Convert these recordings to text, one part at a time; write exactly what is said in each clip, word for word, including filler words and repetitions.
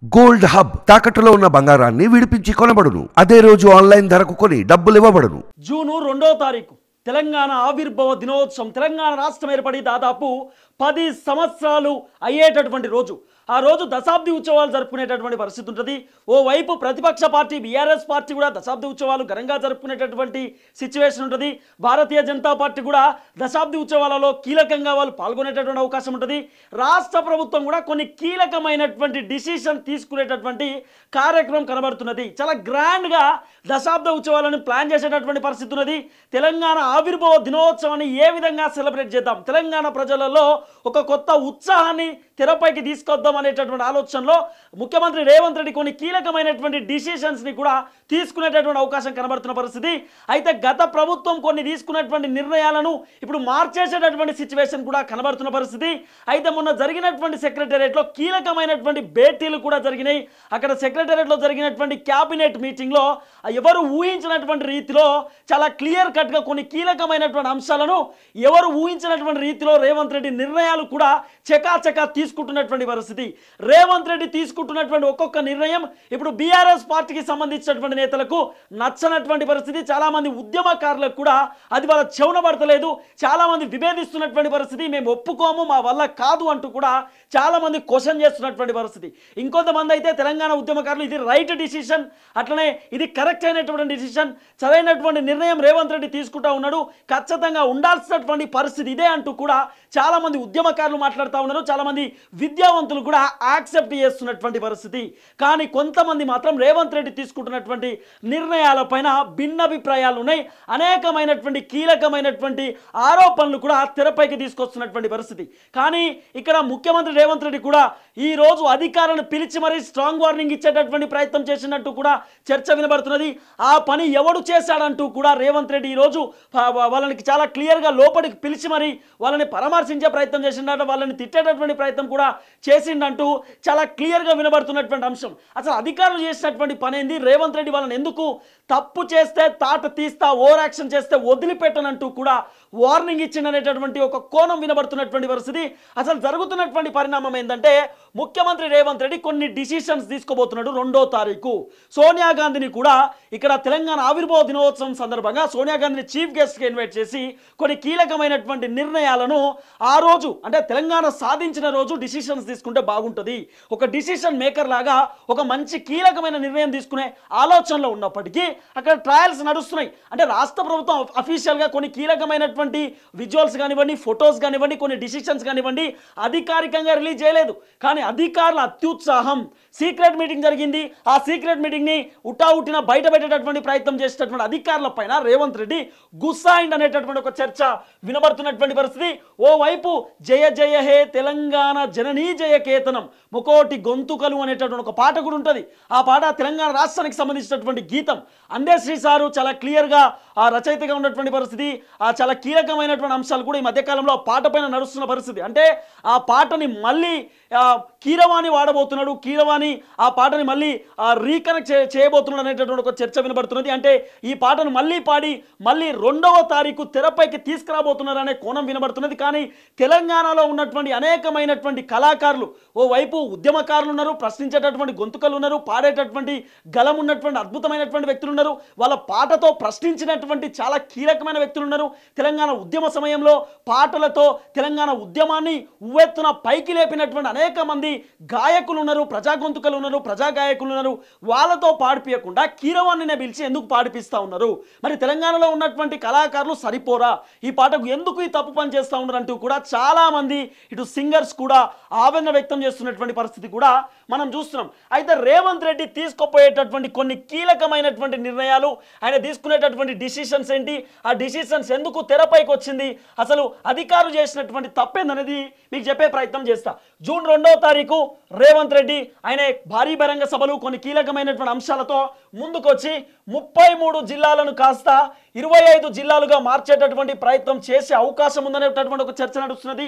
Gold hub తాకట్టులో ఉన్న బంగారాన్ని విడిపించి కొనబడును. అదే రోజు ఆన్లైన్ ధరకు కొని డబ్బులు ఇవ్వబడును. జూన్ రెండో తారీఖు తెలంగాణ ఆవిర్భావ దినోత్సవం. తెలంగాణ రాష్ట్రం ఏర్పడి దాదాపు పది సంవత్సరాలు అయ్యేటటువంటి రోజు. ఆ రోజు దశాబ్ది ఉత్సవాలు జరుపుకునేటటువంటి పరిస్థితి ఉంటుంది. ఓవైపు ప్రతిపక్ష పార్టీ బీఆర్ఎస్ పార్టీ కూడా దశాబ్ది ఉత్సవాలు ఘనంగా జరుపుకునేటటువంటి సిచ్యువేషన్ ఉంటుంది. భారతీయ జనతా పార్టీ కూడా దశాబ్ది ఉత్సవాలలో కీలకంగా వాళ్ళు పాల్గొనేటటువంటి అవకాశం ఉంటుంది. రాష్ట్ర ప్రభుత్వం కూడా కొన్ని కీలకమైనటువంటి డిసిషన్ తీసుకునేటటువంటి కార్యక్రమం కనబడుతున్నది. చాలా గ్రాండ్గా దశాబ్ద ఉత్సవాలను ప్లాన్ చేసేటటువంటి పరిస్థితి ఉన్నది. తెలంగాణ ఆవిర్భావ దినోత్సవాన్ని ఏ విధంగా సెలబ్రేట్ చేద్దాం, తెలంగాణ ప్రజలలో ఒక కొత్త ఉత్సాహాన్ని తెరపైకి తీసుకొద్దాం అనేటటువంటి ఆలోచనలో ముఖ్యమంత్రి రేవంత్ రెడ్డి కొన్ని కీలకమైనటువంటి డిసిషన్స్ని కూడా తీసుకునేటటువంటి అవకాశం కనబడుతున్న పరిస్థితి. అయితే గత ప్రభుత్వం కొన్ని తీసుకున్నటువంటి నిర్ణయాలను ఇప్పుడు మార్చేసేటటువంటి సిచ్యువేషన్ కూడా కనబడుతున్న పరిస్థితి. అయితే మొన్న జరిగినటువంటి సెక్రటేరియట్లో కీలకమైనటువంటి భేటీలు కూడా జరిగినాయి. అక్కడ సెక్రటేరియట్లో జరిగినటువంటి క్యాబినెట్ మీటింగ్లో ఎవరు ఊహించినటువంటి రీతిలో చాలా క్లియర్ కట్గా కొన్ని కీలకమైనటువంటి అంశాలను ఎవరు ఊహించినటువంటి రీతిలో రేవంత్ రెడ్డి నిర్ణయాలు కూడా చకాచకా తీసుకుంటున్నటువంటి పరిస్థితి. రేవంత్ రెడ్డి తీసుకుంటున్నటువంటి ఒక్కొక్క నిర్ణయం ఇప్పుడు బీఆర్ఎస్ పార్టీకి సంబంధించినటువంటి నేతలకు నచ్చనటువంటి పరిస్థితి. చాలామంది ఉద్యమకారులకు కూడా అది వాళ్ళ చెవున పడతలేదు. చాలామంది విభేదిస్తున్నటువంటి పరిస్థితి. మేము ఒప్పుకోము, మా వల్ల కాదు అంటూ కూడా చాలామంది క్వశ్చన్ చేస్తున్నటువంటి పరిస్థితి. ఇంకొంతమంది అయితే తెలంగాణ ఉద్యమకారులు ఇది రైట్ డిసిషన్, అట్లనే ఇది కరెక్ట్ అయినటువంటి డిసిషన్, సరైనటువంటి నిర్ణయం రేవంత్ రెడ్డి తీసుకుంటా ఉన్నాడు, ఖచ్చితంగా ఉండాల్సినటువంటి పరిస్థితి ఇదే అంటూ కూడా చాలామంది ఉద్యమకారులు మాట్లాడుతూ ఉన్నారు. చాలామంది విద్యావంతులు కూడా యాక్సెప్ట్ చేస్తున్నటువంటి పరిస్థితి. కానీ కొంతమంది మాత్రం రేవంత్ రెడ్డి తీసుకుంటున్నటువంటి నిర్ణయాలపైన భిన్నాభిప్రాయాలు ఉన్నాయి. అనేకమైనటువంటి కీలకమైనటువంటి ఆరోపణలు కూడా తెరపైకి తీసుకొస్తున్నటువంటి పరిస్థితి. కానీ ఇక్కడ ముఖ్యమంత్రి రేవంత్ రెడ్డి కూడా ఈ రోజు అధికారులను పిలిచి మరీ స్ట్రాంగ్ వార్నింగ్ ఇచ్చేటటువంటి ప్రయత్నం చేసినట్టు కూడా చర్చ వినబడుతున్నది. ఆ పని ఎవడు చేశాడంటూ కూడా రేవంత్ రెడ్డి ఈరోజు వాళ్ళని చాలా క్లియర్గా లోపలికి పిలిచి మరీ వాళ్ళని పరామర్శించే ప్రయత్నం చేసిండట, వాళ్ళని తిట్టేటటువంటి ప్రయత్నం కూడా చేసిండంటూ చాలా క్లియర్గా వినబడుతున్నటువంటి అంశం. అసలు అధికారులు చేసినటువంటి పని ఏంది, రేవంత్ రెడ్డి వాళ్ళని ఎందుకు తప్పు చేస్తే తాట తీస్తా, ఓవర్ యాక్షన్ చేస్తే వదిలిపెట్టనంటూ కూడా వార్నింగ్ ఇచ్చిందనేటటువంటి ఒక కోణం వినబడుతున్నటువంటి పరిస్థితి. అసలు జరుగుతున్నటువంటి పరిణామం ఏంటంటే ముఖ్యమంత్రి రేవంత్ రెడ్డి కొన్ని డిసిషన్స్ తీసుకోబోతున్నాడు. రెండో తారీఖు సోనియా గాంధీని కూడా ఇక్కడ తెలంగాణ ఆవిర్భావ దినోత్సవం సందర్భంగా సోనియా గాంధీని చీఫ్ గెస్ట్గా ఇన్వైట్ చేసి కొన్ని కీలకమైనటువంటి నిర్ణయాలను ఆ రోజు అంటే తెలంగాణ సాధించిన రోజు డిసిషన్స్ తీసుకుంటే బాగుంటుంది. ఒక డిసిషన్ మేకర్ లాగా ఒక మంచి కీలకమైన నిర్ణయం తీసుకునే ఆలోచనలో ఉన్నప్పటికీ అక్కడ ట్రయల్స్ నడుస్తున్నాయి. అంటే రాష్ట్ర ప్రభుత్వం అఫీషియల్గా కొన్ని కీలకమైనటువంటి విజువల్స్ కానివ్వండి, ఫొటోస్ కానివ్వండి, కొన్ని డిసిషన్స్ కానివ్వండి అధికారికంగా రిలీజ్ చేయలేదు. కానీ అధికారుల అత్యుత్సాహం, సీక్రెట్ మీటింగ్ జరిగింది, ఆ సీక్రెట్ మీటింగ్ని ఉటావుటిన బయట పెట్టేటటువంటి ప్రయత్నం చేసేటటువంటి అధికారుల పైన రేవంత్ రెడ్డి గుస్సాయిండ్ అనేటటువంటి ఒక చర్చ వినబడుతున్నటువంటి పరిస్థితి. ఓవైపు జయ జయ హే తెలంగాణ జననీ జయ కేతనం ముకోటి గొంతుకలు అనేటటువంటి ఒక పాట కూడా ఉంటుంది. ఆ పాట తెలంగాణ రాష్ట్రానికి సంబంధించినటువంటి గీతం. అందేశ్రీ సారు చాలా క్లియర్గా ఆ రచయితగా ఉన్నటువంటి పరిస్థితి. ఆ చాలా కీలకమైనటువంటి అంశాలు కూడా ఈ మధ్యకాలంలో ఆ పాట పైన నడుస్తున్న పరిస్థితి. అంటే ఆ పాటని మళ్ళీ కీరవాణి వాడబోతున్నాడు, కీరవాణి ఆ పాటని మళ్ళీ రీకనెక్ట్ చే చేయబోతున్నాడు అనేటటువంటి ఒక చర్చ వినబడుతున్నది. అంటే ఈ పాటను మళ్ళీ పాడి మళ్ళీ రెండవ తారీఖు తెరపైకి తీసుకురాబోతున్నారు అనే కోణం వినబడుతున్నది. కానీ తెలంగాణలో ఉన్నటువంటి అనేకమైనటువంటి కళాకారులు, ఓవైపు ఉద్యమకారులు ఉన్నారు, ప్రశ్నించేటటువంటి గొంతుకలు ఉన్నారు, పాడేటటువంటి గలం ఉన్నటువంటి అద్భుతమైనటువంటి వ్యక్తులు ఉన్నారు, వాళ్ళ పాటతో ప్రశ్నించినటువంటి చాలా కీలకమైన వ్యక్తులు ఉన్నారు. తెలంగాణ ఉద్యమ సమయంలో పాటలతో తెలంగాణ ఉద్యమాన్ని ఉవ్వెత్తున పైకి లేపినటువంటి అనేక మంది గాయకులు ఉన్నారు, ప్రజా గొంతుకలు ఉన్నారు, ప్రజా గాయకులు ఉన్నారు. వాళ్ళతో పాడిపియకుండా కీరవాణినే పిలిచి ఎందుకు పాడిపిస్తూ ఉన్నారు? మరి తెలంగాణలో ఉన్నటువంటి కళాకారులు సరిపోరా? ఈ పాటకు ఎందుకు ఈ తప్పు పని చేస్తూ ఉన్నారు అంటూ కూడా చాలా మంది ఇటు సింగర్స్ కూడా ఆవేదన వ్యక్తం చేస్తున్నటువంటి పరిస్థితి కూడా మనం చూస్తున్నాం. అయితే రేవంత్ రెడ్డి తీసుకుపోయేటటువంటి కొన్ని కీలకమైనటువంటి నిర్ణయాలు, ఆయన తీసుకునేటటువంటి డిసిషన్స్ ఏంటి, ఆ డిసిషన్స్ ఎందుకు తెరపైకి వచ్చింది, అసలు అధికారులు చేసినటువంటి తప్పేందనేది మీకు చెప్పే ప్రయత్నం చేస్తా. జూన్ రెండవ తారీఖు రేవంత్ రెడ్డి ఆయన భారీ బహిరంగ సభలు కొన్ని కీలకమైనటువంటి అంశాలతో ముందుకొచ్చి ముప్పై మూడు జిల్లాలను కాస్త ఇరవై ఐదు జిల్లాలుగా మార్చేటటువంటి ప్రయత్నం చేసే అవకాశం ఉందనేటటువంటి ఒక చర్చ నడుస్తున్నది.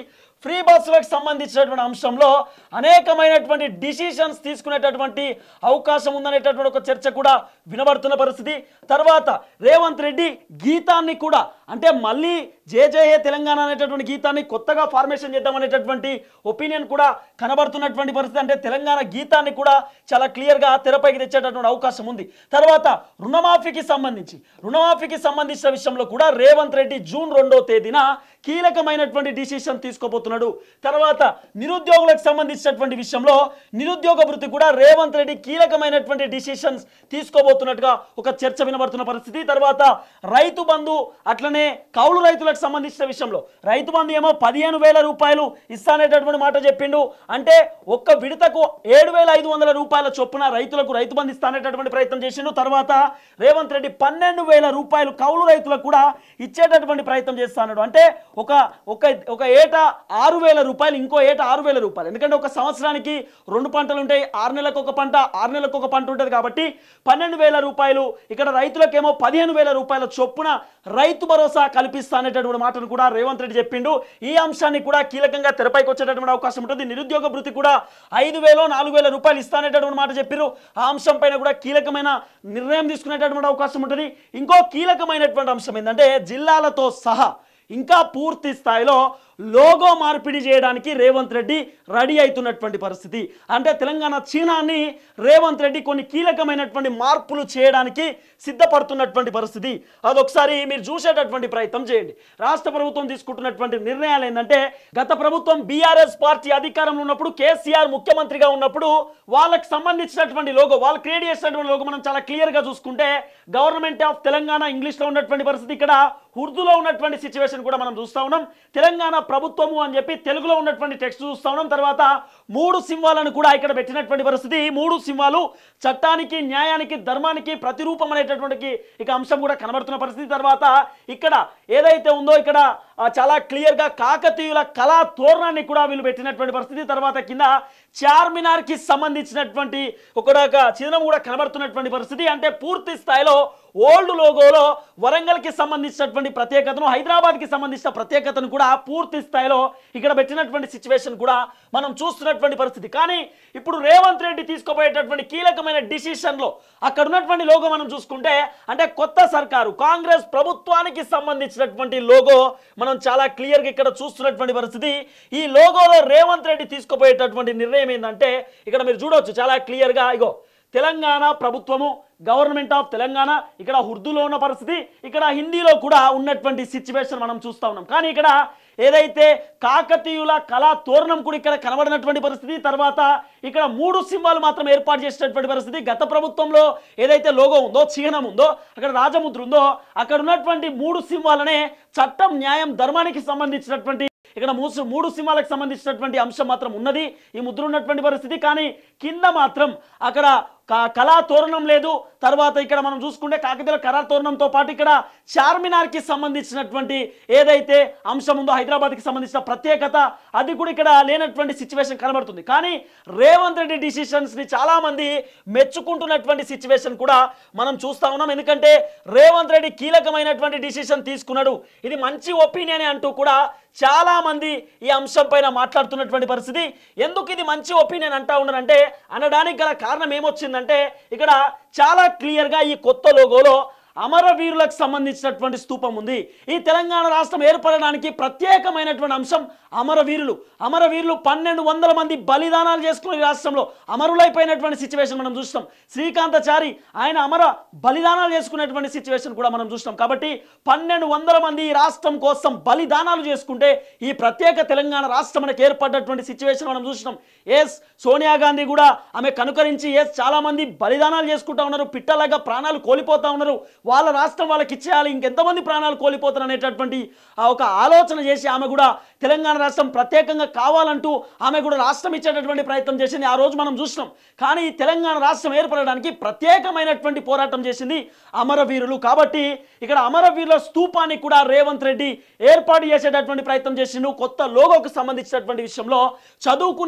ఫ్రీ బస్సులకు సంబంధించినటువంటి అంశంలో అనేకమైనటువంటి డిసిషన్స్ తీసుకునేటటువంటి అవకాశం ఉందనేటటువంటి ఒక చర్చ కూడా వినబడుతున్న పరిస్థితి. తర్వాత రేవంత్ రెడ్డి గీతాన్ని కూడా అంటే మళ్ళీ జేజేఏ తెలంగాణ అనేటటువంటి గీతాన్ని కొత్తగా ఫార్మేషన్ చేద్దామనేటటువంటి ఒపీనియన్ కూడా కనబడుతున్నటువంటి పరిస్థితి. అంటే తెలంగాణ గీతాన్ని కూడా చాలా క్లియర్గా తెరపైకి తెచ్చేటటువంటి అవకాశం ఉంది. తర్వాత రుణమాఫీకి సంబంధించి రుణమాఫీకి సంబంధించిన విషయంలో కూడా రేవంత్ రెడ్డి జూన్ రెండో తేదీన కీలకమైనటువంటి డిసిషన్ తీసుకోబోతున్నాడు. తర్వాత నిరుద్యోగులకు సంబంధించినటువంటి విషయంలో నిరుద్యోగ వృత్తి కూడా రేవంత్ రెడ్డి కీలకమైనటువంటి డిసిషన్స్ తీసుకోబోతున్నట్టుగా ఒక చర్చ వినబడుతున్న పరిస్థితి. తర్వాత రైతు బంధు అట్లనే కౌలు రైతులకు సంబంధించిన విషయంలో రైతు బంధు ఏమో పదిహేను వేల రూపాయలు ఇస్తానేటటువంటి మాట చెప్పిండు. అంటే ఒక్క విడతకు ఏడు వేల ఐదు వందల రూపాయల చొప్పున రైతులకు రైతు బంధు ఇస్తానేటటువంటి ప్రయత్నం చేసిండు. తర్వాత రేవంత్ రెడ్డి పన్నెండు వేల రూపాయలు కౌలు రైతులకు కూడా ఇచ్చేటటువంటి ప్రయత్నం చేస్తాడు. అంటే ఒక ఒక ఒక ఏటా ఆరు వేల రూపాయలు ఇంకో ఏటా ఆరు వేల రూపాయలు ఎందుకంటే ఒక సంవత్సరానికి రెండు పంటలు ఉంటాయి. ఆరు నెలలకు ఒక పంట ఆరు నెలలకు ఒక పంట ఉంటుంది కాబట్టి పన్నెండు వేల రూపాయలు ఇక్కడ రైతులకేమో పదిహేను వేల రూపాయల చొప్పున రైతు భరోసా కల్పిస్తానేటటువంటి మాటను కూడా రేవంత్ రెడ్డి చెప్పిండు. ఈ అంశాన్ని కూడా కీలకంగా తెరపైకి వచ్చేటటువంటి అవకాశం ఉంటుంది. నిరుద్యోగ భృతి కూడా ఐదు వేలో నాలుగు వేల రూపాయలు ఇస్తానేటటువంటి మాట చెప్పారు. ఆ అంశం పైన కూడా కీలకమైన నిర్ణయం తీసుకునేటటువంటి అవకాశం ఉంటుంది. ఇంకో కీలకమైనటువంటి అంశం ఏంటంటే జిల్లాలతో సహా ఇంకా పూర్తి స్థాయిలో లోగో మార్పిడి చేయడానికి రేవంత్ రెడ్డి రెడీ అవుతున్నటువంటి పరిస్థితి. అంటే తెలంగాణ చిహ్నాన్ని రేవంత్ రెడ్డి కొన్ని కీలకమైనటువంటి మార్పులు చేయడానికి సిద్ధపడుతున్నటువంటి పరిస్థితి. అదొకసారి మీరు చూసేటటువంటి ప్రయత్నం చేయండి. రాష్ట్ర ప్రభుత్వం తీసుకుంటున్నటువంటి నిర్ణయాలు ఏంటంటే గత ప్రభుత్వం బీఆర్ఎస్ పార్టీ అధికారంలో ఉన్నప్పుడు కేసీఆర్ ముఖ్యమంత్రిగా ఉన్నప్పుడు వాళ్ళకి సంబంధించినటువంటి లోగో వాళ్ళు క్రియేట్ చేసినటువంటి లోగో మనం చాలా క్లియర్గా చూసుకుంటే గవర్నమెంట్ ఆఫ్ తెలంగాణ ఇంగ్లీష్లో ఉన్నటువంటి పరిస్థితి, ఇక్కడ ఉర్దూలో ఉన్నటువంటి సిచ్యువేషన్ కూడా మనం చూస్తూ ఉన్నాం. తెలంగాణ ప్రభుత్వము అని చెప్పి తెలుగులో ఉన్నటువంటి టెక్స్ట్ చూస్తూ ఉన్నాం. తర్వాత మూడు సింహాలను కూడా ఇక్కడ పెట్టినటువంటి పరిస్థితి. మూడు సింహాలు చట్టానికి న్యాయానికి ధర్మానికి ప్రతిరూపం అనేటటువంటి ఇక అంశం కూడా కనబడుతున్న పరిస్థితి. తర్వాత ఇక్కడ ఏదైతే ఉందో ఇక్కడ చాలా క్లియర్గా కాకతీయుల కళా తోరణాన్ని కూడా వీళ్ళు పెట్టినటువంటి పరిస్థితి. తర్వాత కింద చార్మినార్కి సంబంధించినటువంటి ఒక చిహ్నం కూడా కనబడుతున్నటువంటి పరిస్థితి. అంటే పూర్తి స్థాయిలో ఓల్డ్ లోగోలో వరంగల్కి సంబంధించినటువంటి ప్రత్యేకతను హైదరాబాద్కి సంబంధించిన ప్రత్యేకతను కూడా పూర్తి స్థాయిలో ఇక్కడ పెట్టినటువంటి సిచ్యువేషన్ కూడా మనం చూస్తున్నటువంటి పరిస్థితి. కానీ ఇప్పుడు రేవంత్ రెడ్డి తీసుకోబోయేటటువంటి కీలకమైన డిసిషన్లో అక్కడ ఉన్నటువంటి లోగో మనం చూసుకుంటే అంటే కొత్త సర్కారు కాంగ్రెస్ ప్రభుత్వానికి సంబంధించినటువంటి లోగో మనం చాలా క్లియర్గా ఇక్కడ చూస్తున్నటువంటి పరిస్థితి. ఈ లోగోలో రేవంత్ రెడ్డి తీసుకోబోయేటటువంటి నిర్ణయం ఏంటంటే ఇక్కడ మీరు చూడవచ్చు చాలా క్లియర్గా ఇగో తెలంగాణ ప్రభుత్వము గవర్నమెంట్ ఆఫ్ తెలంగాణ ఇక్కడ ఉర్దూలో ఉన్న పరిస్థితి, ఇక్కడ హిందీలో కూడా ఉన్నటువంటి సిచ్యువేషన్ మనం చూస్తూ ఉన్నాం. కానీ ఇక్కడ ఏదైతే కాకతీయుల కళా తోరణం కూడా ఇక్కడ కనబడినటువంటి పరిస్థితి. తర్వాత ఇక్కడ మూడు సింహాలు మాత్రం ఏర్పాటు చేసినటువంటి పరిస్థితి. గత ప్రభుత్వంలో ఏదైతే లోగో ఉందో చిహ్నం ఉందో అక్కడ రాజముద్ర ఉందో అక్కడ ఉన్నటువంటి మూడు సింహాలనే చట్టం న్యాయం ధర్మానికి సంబంధించినటువంటి ఇక్కడ మూడు మూడు సింహాలకు సంబంధించినటువంటి అంశం మాత్రం ఉన్నది ఈ ముద్ర ఉన్నటువంటి పరిస్థితి. కానీ కింద మాత్రం అక్కడ కళా తోరణం లేదు. తర్వాత ఇక్కడ మనం చూసుకుంటే కాకతీయుల కళా తోరణంతో పాటు ఇక్కడ చార్మినార్కి సంబంధించినటువంటి ఏదైతే అంశం ఉందో హైదరాబాద్కి సంబంధించిన ప్రత్యేకత అది కూడా ఇక్కడ లేనటువంటి సిచ్యువేషన్ కనబడుతుంది. కానీ రేవంత్ రెడ్డి డిసిషన్స్ని చాలామంది మెచ్చుకుంటున్నటువంటి సిచ్యువేషన్ కూడా మనం చూస్తూ ఉన్నాం. ఎందుకంటే రేవంత్ రెడ్డి కీలకమైనటువంటి డిసిషన్ తీసుకున్నాడు, ఇది మంచి ఒపీనియన్ అంటూ కూడా చాలా మంది ఈ అంశం పైన మాట్లాడుతున్నటువంటి పరిస్థితి. ఎందుకు ఇది మంచి ఒపీనియన్ అంటా ఉన్నారంటే అనడానికి గల కారణం ఏమొచ్చిందంటే ఇక్కడ చాలా క్లియర్గా ఈ కొత్త లోగోలో అమరవీరులకు సంబంధించినటువంటి స్తూపం ఉంది. ఈ తెలంగాణ రాష్ట్రం ఏర్పడడానికి ప్రత్యేకమైనటువంటి అంశం అమరవీరులు. అమరవీరులు పన్నెండు వందల మంది బలిదానాలు చేసుకున్న ఈ రాష్ట్రంలో అమరులైపోయినటువంటి సిచ్యువేషన్ మనం చూస్తాం. శ్రీకాంతాచారి ఆయన అమర బలిదానాలు చేసుకునేటువంటి సిచ్యువేషన్ కూడా మనం చూస్తాం. కాబట్టి పన్నెండు వందల మంది ఈ రాష్ట్రం కోసం బలిదానాలు చేసుకుంటే ఈ ప్రత్యేక తెలంగాణ రాష్ట్రం మనకు ఏర్పడ్డటువంటి సిచ్యువేషన్ మనం చూసినాం. ఎస్ సోనియా గాంధీ కూడా ఆమె కనుకరించి ఎస్ చాలా మంది బలిదానాలు చేసుకుంటా ఉన్నారు, పిట్టలాగా ప్రాణాలు కోల్పోతా ఉన్నారు, వాళ్ళ రాష్ట్రం వాళ్ళకి ఇచ్చేయాలి, ఇంకెంతమంది ప్రాణాలు కోల్పోతారు అనేటటువంటి ఒక ఆలోచన చేసి ఆమె కూడా తెలంగాణ రాష్ట్రం ప్రత్యేకంగా కావాలంటూ ఆమె కూడా రాష్ట్రం ఇచ్చేటటువంటి ప్రయత్నం చేసింది. ఆ రోజు మనం చూసినాం. కానీ ఈ తెలంగాణ రాష్ట్రం ఏర్పడడానికి ప్రత్యేకమైనటువంటి పోరాటం చేసింది అమరవీరులు. కాబట్టి ఇక్కడ అమరవీరుల స్తూపాన్ని కూడా రేవంత్ రెడ్డి ఏర్పాటు చేసేటటువంటి ప్రయత్నం చేసిండు. కొత్త లోగోకు సంబంధించినటువంటి విషయంలో చదువుకున్నటువంటి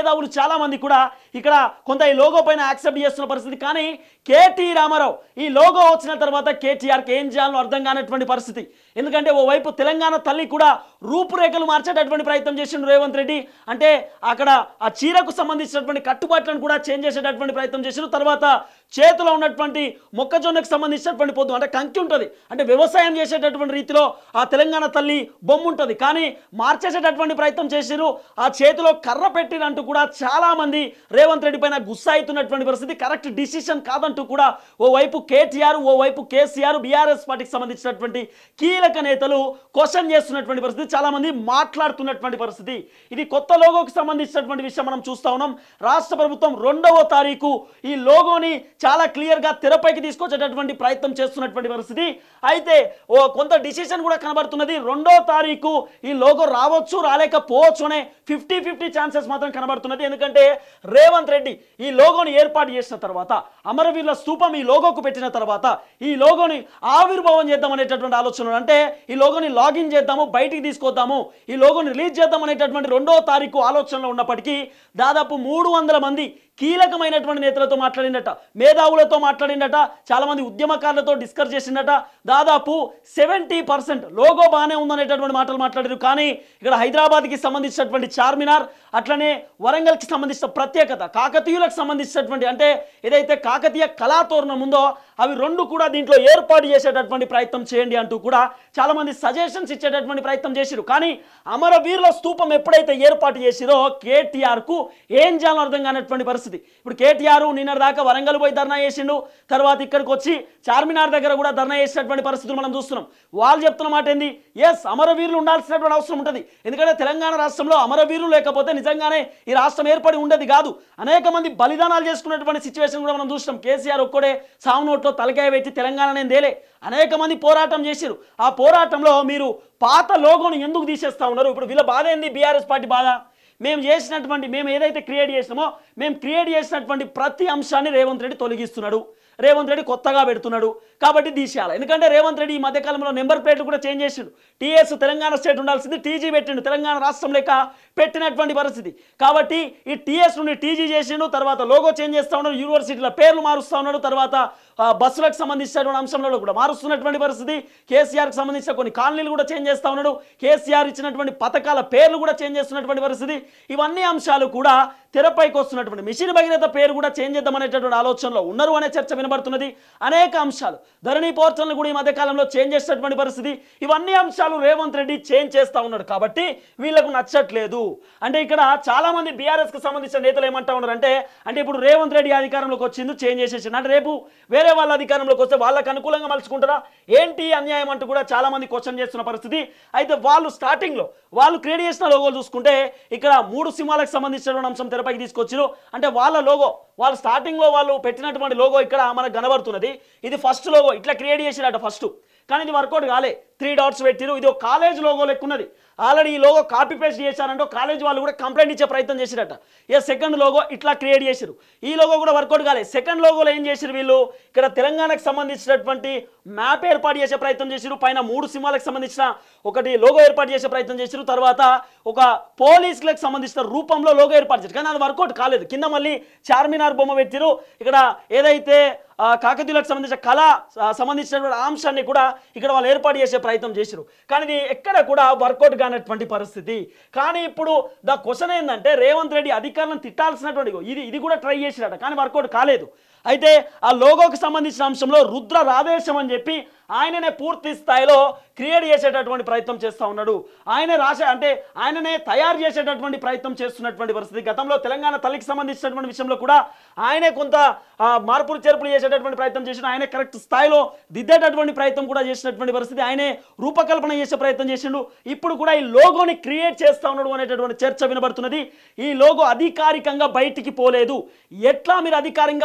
మేధావులు చాలా మంది కూడా ఇక్కడ కొంత ఈ లోగో పైన యాక్సెప్ట్ చేస్తున్న పరిస్థితి. కానీ కేటీ రామారావు ఈ లోగో వచ్చిన తర్వాత కేటీఆర్కి ఏం చేయాలో అర్థం కానటువంటి పరిస్థితి. ఎందుకంటే ఓవైపు తెలంగాణ తల్లి కూడా రూపురేఖలు మార్చేటటువంటి ప్రయత్నం చేసిండు రేవంత్ రెడ్డి. అంటే అక్కడ ఆ చీరకు సంబంధించినటువంటి కట్టుబాట్లను కూడా చేంజ్ చేసేటటువంటి ప్రయత్నం చేసిండు. తర్వాత చేతిలో ఉన్నటువంటి మొక్కజొన్నకు సంబంధించినటువంటి పొద్దు అంటే కంకి ఉంటుంది, అంటే వ్యవసాయం చేసేటటువంటి రీతిలో ఆ తెలంగాణ తల్లి బొమ్మ ఉంటుంది, కానీ మార్చేసేటటువంటి ప్రయత్నం చేసిరు. ఆ చేతిలో కర్ర పెట్టినంటూ కూడా చాలా మంది రేవంత్ రెడ్డి పైన గుస్సా అవుతున్నటువంటి పరిస్థితి. కరెక్ట్ డిసిషన్ కాదంటూ కూడా ఓవైపు కేటీఆర్, ఓవైపు కేసీఆర్, బీఆర్ఎస్ పార్టీకి సంబంధించినటువంటి కీలక నేతలు క్వశ్చన్ చేస్తున్నటువంటి పరిస్థితి, చాలా మంది మాట్లాడుతున్నటువంటి పరిస్థితి. ఇది కొత్త లోగోకి సంబంధించినటువంటి విషయం మనం చూస్తా ఉన్నాం. రాష్ట్ర ప్రభుత్వం రెండవ తారీఖు ఈ లోగోని చాలా క్లియర్ గా తెరపైకి తీసుకొచ్చేటటువంటి ప్రయత్నం చేస్తున్నటువంటి పరిస్థితి. అయితే ఓ కొంత డిసిషన్ కూడా కనబడుతున్నది. రెండో తారీఖు ఈ లోగో రావచ్చు, రాలేకపోవచ్చు అనే ఫిఫ్టీ ఫిఫ్టీ ఛాన్సెస్ మాత్రం కనబడుతున్నది. ఎందుకంటే రేవంత్ రెడ్డి ఈ లోగోని ఏర్పాటు చేసిన తర్వాత, అమరవీరుల స్తూపం ఈ లోగోకు పెట్టిన తర్వాత ఈ లోగోని ఆవిర్భావం చేద్దాం అనేటటువంటి ఆలోచన, అంటే ఈ లోగోని లాగిన్ చేద్దాము, బయటికి తీసుకొద్దాము, ఈ లోగోని రిలీజ్ చేద్దాం అనేటటువంటి రెండో తారీఖు ఆలోచనలో ఉన్నప్పటికీ దాదాపు మూడు వందల మంది కీలకమైనటువంటి నేతలతో మాట్లాడిందట, మేధావులతో మాట్లాడిందట, చాలా మంది ఉద్యమకారులతో డిస్కస్ చేసిందట. దాదాపు సెవెంటీ పర్సెంట్ లోగో బాగానే ఉందనేటటువంటి మాటలు మాట్లాడారు. కానీ ఇక్కడ హైదరాబాద్కి సంబంధించినటువంటి చార్మినార్, అట్లనే వరంగల్కి సంబంధించిన ప్రత్యేకత, కాకతీయులకు సంబంధించినటువంటి అంటే ఏదైతే కాకతీయ కళాతోరణం ఉందో అవి రెండు కూడా దీంట్లో ఏర్పాటు చేసేటటువంటి ప్రయత్నం చేయండి అంటూ కూడా చాలా మంది సజెషన్స్ ఇచ్చేటటువంటి ప్రయత్నం చేసిరు. కానీ అమరవీరుల స్తూపం ఎప్పుడైతే ఏర్పాటు చేసిరో కేటీఆర్కు ఏం చేయాలో అర్థం కానటువంటి పరిస్థితి. ఇప్పుడు కేటీఆర్ నిన్న దాకా వరంగల్ పోయి ధర్నా చేసిండు, తర్వాత ఇక్కడికి వచ్చి చార్మినార్ దగ్గర కూడా ధర్నా చేసినటువంటి పరిస్థితులు మనం చూస్తున్నాం. వాళ్ళు చెప్తున్న మాట ఏంది, ఎస్ అమరవీరులు ఉండాల్సినటువంటి అవసరం ఉంటుంది. ఎందుకంటే తెలంగాణ రాష్ట్రంలో అమరవీరులు లేకపోతే నిజంగానే ఈ రాష్ట్రం ఏర్పడి ఉండేది కాదు. అనేక మంది బలిదానాలు చేసుకున్నటువంటి సిచ్యువేషన్ కూడా మనం చూస్తున్నాం. కేసీఆర్ ఒక్కడే సాగు నోట్లో తలకాయ పెట్టి తెలంగాణ దేలే, అనేక మంది పోరాటం చేశారు. ఆ పోరాటంలో మీరు పాత లోగోను ఎందుకు తీసేస్తా ఉన్నారు? ఇప్పుడు వీళ్ళ బాధ ఏంది? బీఆర్ఎస్ పార్టీ బాధ, మేము చేసినటువంటి మేము ఏదైతే క్రియేట్ చేసినామో మేము క్రియేట్ చేసినటువంటి ప్రతి అంశాన్ని రేవంత్ రెడ్డి తొలగిస్తున్నాడు, రేవంత్ రెడ్డి కొత్తగా పెడుతున్నాడు కాబట్టి తీసేయాలి. ఎందుకంటే రేవంత్ రెడ్డి ఈ మధ్యకాలంలో నెంబర్ ప్లేట్లు కూడా చేంజ్ చేసిండు. టీఎస్ తెలంగాణ స్టేట్ ఉండాల్సింది టీజీ పెట్టిండు, తెలంగాణ రాష్ట్రం లెక్క పెట్టినటువంటి పరిస్థితి. కాబట్టి ఈ టీఎస్ నుండి టీజీ చేసిండు, తర్వాత లోగో చేంజ్ చేస్తూ ఉన్నాడు, యూనివర్సిటీల పేర్లు మారుస్తూ ఉన్నాడు, తర్వాత బస్సులకు సంబంధించినటువంటి అంశంలో కూడా మారుస్తున్నటువంటి పరిస్థితి. కేసీఆర్కి సంబంధించిన కొన్ని కాలనీలు కూడా చేంజ్ చేస్తూ ఉన్నాడు, కేసీఆర్ ఇచ్చినటువంటి పథకాల పేర్లు కూడా చేంజ్ చేస్తున్నటువంటి పరిస్థితి. ఇవన్నీ అంశాలు కూడా తెరపైకి వస్తున్నటువంటి మిషన్ భగీరథ పేరు కూడా చేంజ్ చేద్దామనేటటువంటి ఆలోచనలో ఉన్నారు అనే చర్చ వినబడుతున్నది. అనేక అంశాలు ధరణి పోర్టల్ని కూడా ఈ మధ్య కాలంలో చేంజ్ చేసేటటువంటి పరిస్థితి. ఇవన్నీ అంశాలు రేవంత్ రెడ్డి చేంజ్ చేస్తూ ఉన్నాడు కాబట్టి వీళ్ళకు నచ్చట్లేదు. అంటే ఇక్కడ చాలా మంది బీఆర్ఎస్కి సంబంధించిన నేతలు ఏమంటా ఉన్నారు అంటే అంటే ఇప్పుడు రేవంత్ రెడ్డి అధికారంలోకి వచ్చింది, చేంజ్ చేసేసింది అంటే రేపు వేరే వాళ్ళ అధికారంలోకి వస్తే వాళ్ళకి అనుకూలంగా మలుచుకుంటారా ఏంటి అన్యాయం అంటూ కూడా చాలా మంది క్వశ్చన్ చేస్తున్న పరిస్థితి. అయితే వాళ్ళు స్టార్టింగ్లో వాళ్ళు క్రియేట్ చేసిన లోగోలు చూసుకుంటే ఇక్కడ మూడు సింహాలకు సంబంధించిన అంశం తెరపైకి తీసుకొచ్చారు. అంటే వాళ్ళ లోగో వాళ్ళు స్టార్టింగ్లో వాళ్ళు పెట్టినటువంటి లోగో ఇక్కడ మనకు కనబడుతున్నది. ఇది ఫస్ట్ లోగో ఇట్లా క్రియేట్ చేసిరట ఫస్ట్, కానీ ఇది వర్కౌట్ కాలే. త్రీ డాట్స్ పెట్టిరు, ఇది ఒక కాలేజ్ లోగో లెక్కున్నది. ఆల్రెడీ ఈ లోగో కాపీ పేస్ట్ చేశారంటే కాలేజ్ వాళ్ళు కూడా కంప్లైంట్ ఇచ్చే ప్రయత్నం చేసిరట. ఏ సెకండ్ లోగో ఇట్లా క్రియేట్ చేసిరు, ఈ లోగో కూడా వర్కౌట్ కాలే. సెకండ్ లోగోలో ఏం చేసిరు వీళ్ళు, ఇక్కడ తెలంగాణకు సంబంధించినటువంటి మ్యాప్ ఏర్పాటు చేసే ప్రయత్నం చేసిరు, పైన మూడు సింహాలకు సంబంధించిన ఒకటి లోగో ఏర్పాటు చేసే ప్రయత్నం చేసిరు, తర్వాత ఒక పోలీసులకు సంబంధించిన రూపంలో లోగో ఏర్పాటు చేశారు, కానీ అది వర్కౌట్ కాలేదు. కింద మళ్ళీ చార్మినార్ బొమ్మ పెట్టిరు. ఇక్కడ ఏదైతే కాకతీయులకు సంబంధించిన కళ సంబంధించినటువంటి అంశాన్ని కూడా ఇక్కడ వాళ్ళు ఏర్పాటు చేసే ప్రయత్నం చేశారు, కానీ ఇది ఎక్కడ కూడా వర్కౌట్ కానటువంటి పరిస్థితి. కానీ ఇప్పుడు ద క్వశ్చన్ ఏంటంటే రేవంత్ రెడ్డి అధికారులను తిట్టాల్సినటువంటి ఇది ఇది కూడా ట్రై చేసిరట, కానీ వర్కౌట్ కాలేదు. అయితే ఆ లోగోకి సంబంధించిన అంశంలో రుద్ర రాధేశం అని చెప్పి ఆయననే పూర్తి స్థాయిలో క్రియేట్ చేసేటటువంటి ప్రయత్నం చేస్తూ ఉన్నాడు. ఆయనే రాసే అంటే ఆయననే తయారు చేసేటటువంటి ప్రయత్నం చేస్తున్నటువంటి పరిస్థితి. గతంలో తెలంగాణ తల్లికి సంబంధించినటువంటి విషయంలో కూడా ఆయనే కొంత మార్పులు చేర్పులు చేసేటటువంటి ప్రయత్నం చేసిన, ఆయనే కరెక్ట్ స్థాయిలో దిద్దేటటువంటి ప్రయత్నం కూడా చేసినటువంటి పరిస్థితి, ఆయనే రూపకల్పన చేసే ప్రయత్నం చేసిండు. ఇప్పుడు కూడా ఈ లోగోని క్రియేట్ చేస్తూ ఉన్నాడు అనేటటువంటి చర్చ వినబడుతున్నది. ఈ లోగో అధికారికంగా బయటికి పోలేదు. ఎట్లా మీరు అధికారికంగా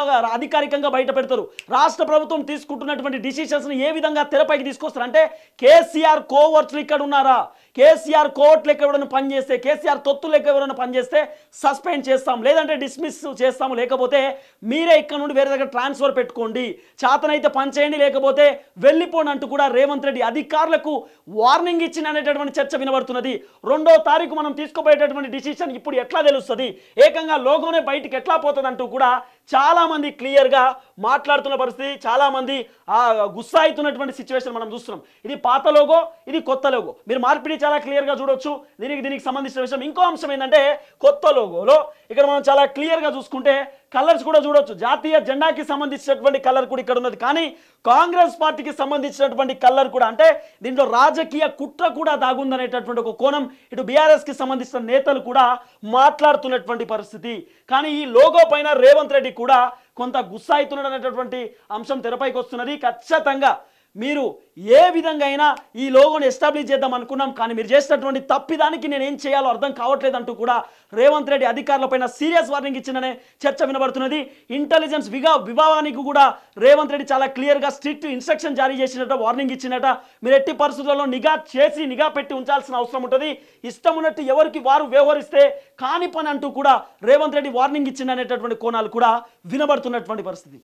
అధికారికంగా బయట పెడతారు. రాష్ట్ర ప్రభుత్వం తీసుకుంటున్నటువంటి డిసిషన్స్ ని ఏ విధంగా తెరపైకి తీసుకొస్తారు అంటే కేసీఆర్ కోవర్ట్స్ ఇక్కడ ఉన్నారా, కేసీఆర్ కోర్టు లెక్క ఎవరైనా పనిచేస్తే, కేసీఆర్ తొత్తు లెక్క ఎవరైనా పనిచేస్తే సస్పెండ్ చేస్తాం, లేదంటే డిస్మిస్ చేస్తాము, లేకపోతే మీరే ఇక్కడ నుండి వేరే దగ్గర ట్రాన్స్ఫర్ పెట్టుకోండి, చేతనైతే పని చేయండి, లేకపోతే వెళ్ళిపోండి అంటూ కూడా రేవంత్ రెడ్డి అధికారులకు వార్నింగ్ ఇచ్చిన అనేటటువంటి చర్చ వినబడుతున్నది. రెండో తారీఖు మనం తీసుకోబోయేటటువంటి డిసిషన్ ఇప్పుడు ఎట్లా తెలుస్తుంది, ఏకంగా లోగోనే బయటికి ఎట్లా పోతుంది అంటూ కూడా చాలా మంది క్లియర్ గా మాట్లాడుతున్న పరిస్థితి, చాలా మంది ఆ గుస్సా అవుతున్నటువంటి సిచ్యువేషన్ మనం చూస్తున్నాం. ఇది పాత లోగో, ఇది కొత్త లోగో, మీరు మార్పిడి చాలా క్లియర్ గా చూడొచ్చు. దీనికి దీనికి సంబంధించిన విషయం ఇంకో అంశం ఏంటంటే కొత్త లోగోలో ఇక్కడ మనం చాలా క్లియర్ గా చూసుకుంటే కలర్స్ కూడా చూడొచ్చు. జాతీయ జెండాకి సంబంధించినటువంటి కలర్ కూడా ఇక్కడ ఉన్నది, కానీ కాంగ్రెస్ పార్టీకి సంబంధించినటువంటి కలర్ కూడా, అంటే దీంట్లో రాజకీయ కుట్ర కూడా దాగుందనేటటువంటి ఒక కోణం ఇటు బీఆర్ఎస్ కి సంబంధించిన నేతలు కూడా మాట్లాడుతున్నటువంటి పరిస్థితి. కానీ ఈ లోగో పైన రేవంత్ రెడ్డి కూడా కొంత గుస్సా అవుతున్నాడు అనేటటువంటి అంశం తెరపైకి వస్తున్నది. ఖచ్చితంగా మీరు ఏ విధంగా అయినా ఈ లోగోని ఎస్టాబ్లిష్ చేద్దాం అనుకున్నాం, కానీ మీరు చేసినటువంటి తప్పిదానికి నేను ఏం చేయాలో అర్థం కావట్లేదు అంటూ కూడా రేవంత్ రెడ్డి అధికారులపైన సీరియస్ వార్నింగ్ ఇచ్చిందనే చర్చ వినబడుతున్నది. ఇంటెలిజెన్స్ విగా విభాగానికి కూడా రేవంత్ రెడ్డి చాలా క్లియర్గా స్ట్రిక్ట్ ఇన్స్ట్రక్షన్ జారీ చేసినట్ట, వార్నింగ్ ఇచ్చినట్ట. మీరు ఎట్టి పరిస్థితుల్లో నిఘా చేసి నిఘా పెట్టి ఉంచాల్సిన అవసరం ఉంటుంది. ఇష్టం ఉన్నట్టు ఎవరికి వారు వ్యవహరిస్తే కాని పని అంటూ కూడా రేవంత్ రెడ్డి వార్నింగ్ ఇచ్చిందనేటటువంటి కోణాలు కూడా వినబడుతున్నటువంటి పరిస్థితి.